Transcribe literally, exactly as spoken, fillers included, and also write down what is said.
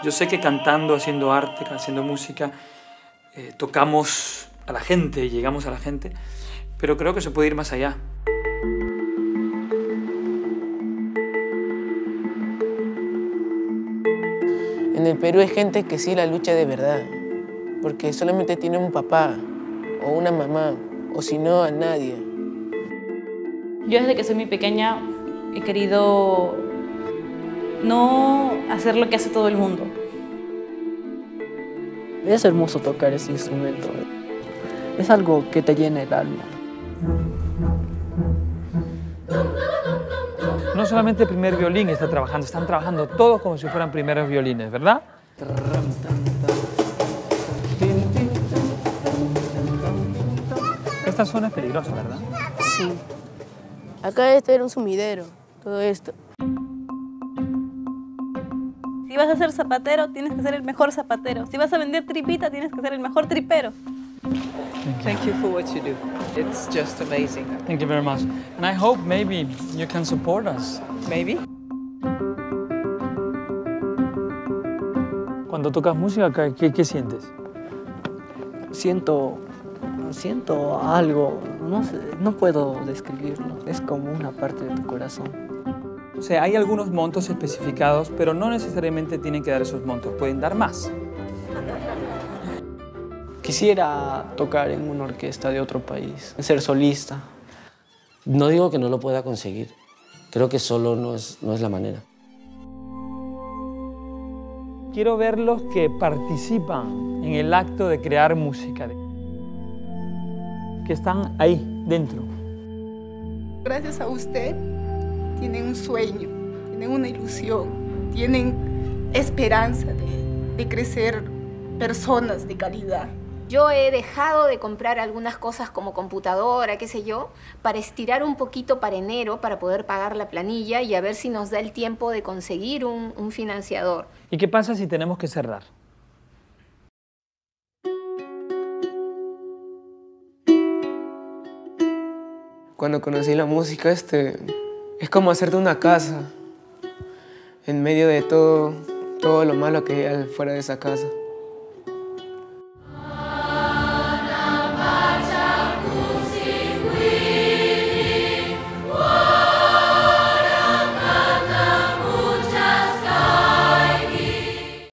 Yo sé que cantando, haciendo arte, haciendo música, eh, tocamos a la gente, llegamos a la gente, pero creo que se puede ir más allá. En el Perú hay gente que sí la lucha de verdad, porque solamente tiene un papá o una mamá, o si no, a nadie. Yo desde que soy muy pequeña he querido no hacer lo que hace todo el mundo. Es hermoso tocar ese instrumento. Es algo que te llena el alma. No solamente el primer violín está trabajando, están trabajando todos como si fueran primeros violines, ¿verdad? Esta zona es peligrosa, ¿verdad? Sí. Acá este era un sumidero, todo esto. Si vas a ser zapatero, tienes que ser el mejor zapatero. Si vas a vender tripita, tienes que ser el mejor tripero. Thank you for what you do. It's just amazing. Thank you very much. And I hope maybe you can support us. Maybe. Cuando tocas música, ¿qué, qué sientes? Siento, siento algo, no sé, no puedo describirlo. Es como una parte de tu corazón. O sea, hay algunos montos especificados, pero no necesariamente tienen que dar esos montos, pueden dar más. Quisiera tocar en una orquesta de otro país, ser solista. No digo que no lo pueda conseguir, creo que solo no es, no es la manera. Quiero ver los que participan en el acto de crear música, que están ahí, dentro. Gracias a usted, tienen un sueño, tienen una ilusión, tienen esperanza de, de crecer personas de calidad. Yo he dejado de comprar algunas cosas como computadora, qué sé yo, para estirar un poquito para enero, para poder pagar la planilla y a ver si nos da el tiempo de conseguir un, un financiador. ¿Y qué pasa si tenemos que cerrar? Cuando conocí la música, este, es como hacerte una casa en medio de todo, todo lo malo que hay fuera de esa casa.